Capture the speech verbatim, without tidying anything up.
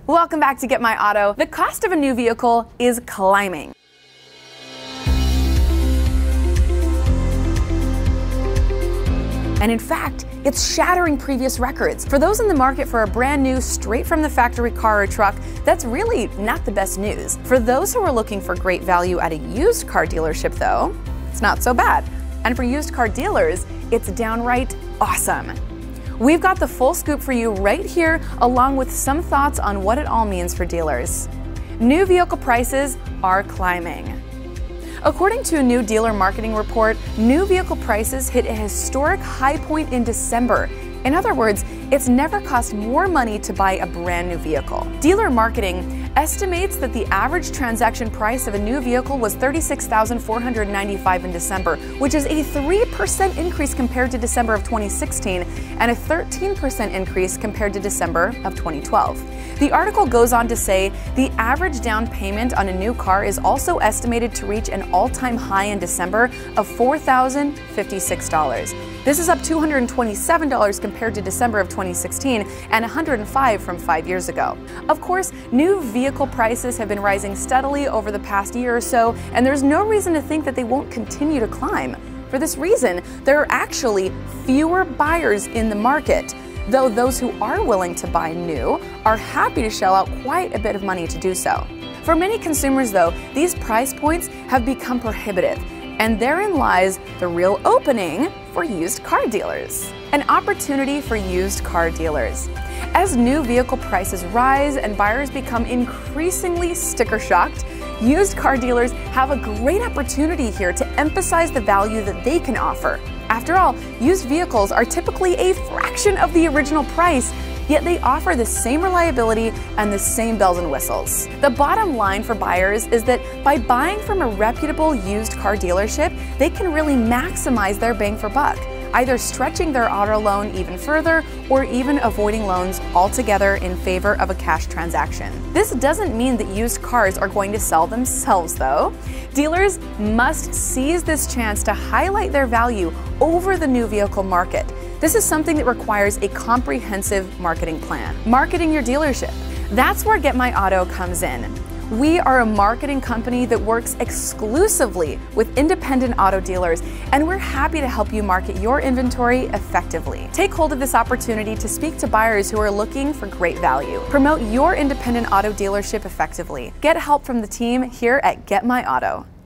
Welcome back to Get My Auto. The cost of a new vehicle is climbing. And in fact, it's shattering previous records. For those in the market for a brand new, straight from the factory car or truck, that's really not the best news. For those who are looking for great value at a used car dealership though, it's not so bad. And for used car dealers, it's downright awesome. We've got the full scoop for you right here, along with some thoughts on what it all means for dealers. New vehicle prices are climbing. According to a new dealer marketing report, new vehicle prices hit a historic high point in December. In other words, it's never cost more money to buy a brand new vehicle. Dealer marketing estimates that the average transaction price of a new vehicle was thirty-six thousand four hundred ninety-five dollars in December, which is a three percent increase compared to December of twenty sixteen and a thirteen percent increase compared to December of twenty twelve. The article goes on to say the average down payment on a new car is also estimated to reach an all-time high in December of four thousand fifty-six dollars. This is up two hundred twenty-seven dollars compared to December of twenty sixteen and one hundred five dollars from five years ago. Of course, new vehicle prices have been rising steadily over the past year or so, and there's no reason to think that they won't continue to climb. For this reason, there are actually fewer buyers in the market, though those who are willing to buy new are happy to shell out quite a bit of money to do so. For many consumers though, these price points have become prohibitive, and therein lies the real opening for used car dealers. An opportunity for used car dealers. As new vehicle prices rise and buyers become increasingly sticker shocked, used car dealers have a great opportunity here to emphasize the value that they can offer. After all, used vehicles are typically a fraction of the original price, yet they offer the same reliability and the same bells and whistles. The bottom line for buyers is that by buying from a reputable used car dealership, they can really maximize their bang for buck, either stretching their auto loan even further or even avoiding loans altogether in favor of a cash transaction. This doesn't mean that used cars are going to sell themselves though. Dealers must seize this chance to highlight their value over the new vehicle market. This is something that requires a comprehensive marketing plan. Marketing your dealership. That's where Get My Auto comes in. We are a marketing company that works exclusively with independent auto dealers, and we're happy to help you market your inventory effectively. Take hold of this opportunity to speak to buyers who are looking for great value. Promote your independent auto dealership effectively. Get help from the team here at Get My Auto.